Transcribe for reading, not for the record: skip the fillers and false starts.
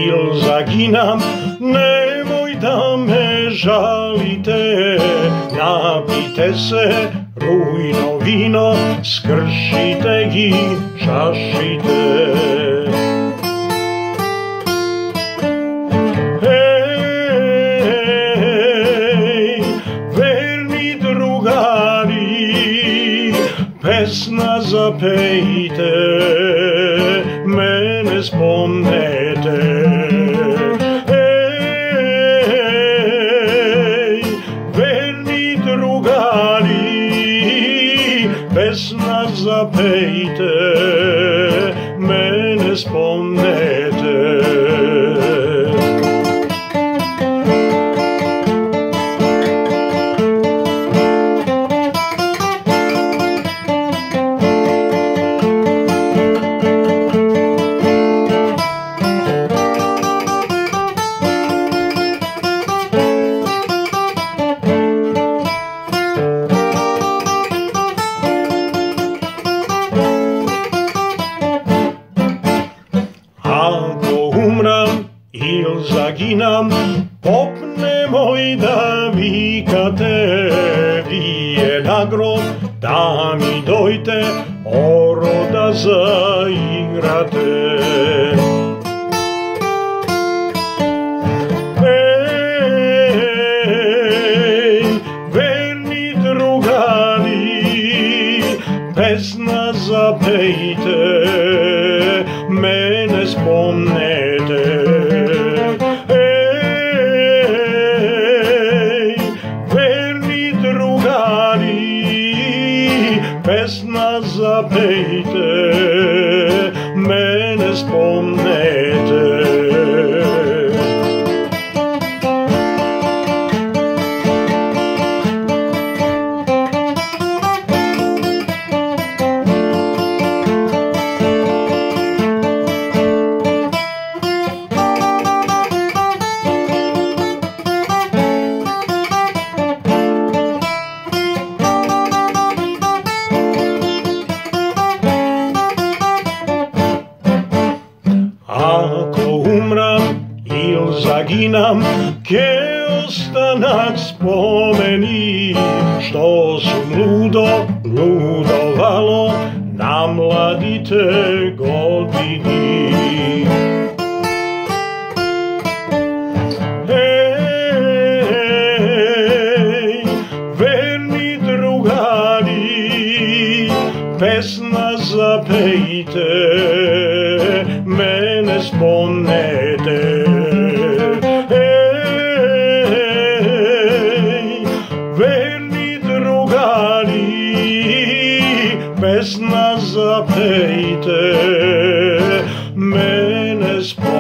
il zaginam, nemoj da me žalite, napite se rujno vino, skršite i čašite. Pesna zapejte, mene spomnete. Ej, verni drugari, pesna zapejte, mene spomnete. Ako umram il zaginam, pop nemoj da vikate, vi je na grob, da mi dojte, oro da zaigrate. Ej, verni drugari, pesna zapejte, mene spomnete. Ej, verni drugari, pesna zapejte, mene spomnete. Ako umram il zaginam, ke ostanak spomeni, što su ludovalo na mladite godini. Ej, verni drugari, pesna zapejte, mene spomnete. Ej, verni drugari, pesna zapejte, mene spomnete.